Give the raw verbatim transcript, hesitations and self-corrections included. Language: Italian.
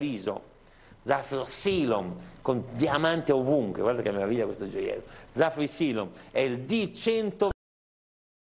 paradiso. Zaffiro Silom, con diamante ovunque, guarda che meraviglia questo gioiello. Zaffiro Silom è il D centoventi.